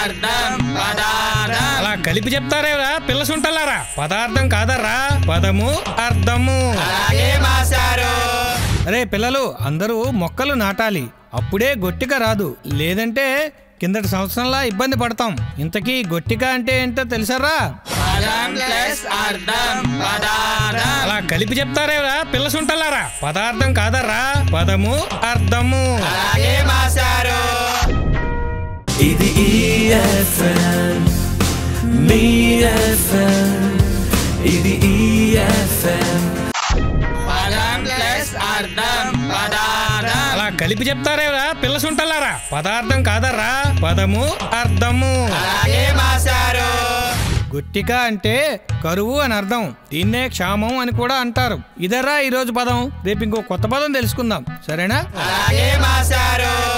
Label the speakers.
Speaker 1: అలా కలిపి చెప్తారేరా పిల్ల సుంటలారా. పదార్థం కాదర్రా, పదము అర్థము. అరే పిల్లలు, అందరూ మొక్కలు నాటాలి, అప్పుడే గొట్టిక రాదు, లేదంటే కిందటి సంవత్సరంలా ఇబ్బంది పడతాం. ఇంతకీ గొట్టిక అంటే ఏంటో తెలుసారా? అలా కలిపి చెప్తారేరా పిల్ల సుంటలారా. పదార్థం కాదర్రా, పదము అర్థము.
Speaker 2: ఇది EFM, మీ FM, ఇది EFM.
Speaker 1: అలా కలిపి చెప్తారేరా పిల్ల సుంటలారా. పదార్థం కాదర్రా, పదము అర్థము. గొట్టిక అంటే కరువు అని అర్థం. దీన్నే క్షామం అని కూడా అంటారు. ఇదర్రా ఈరోజు పదం. రేపు ఇంకో కొత్త పదం తెలుసుకుందాం, సరేనా?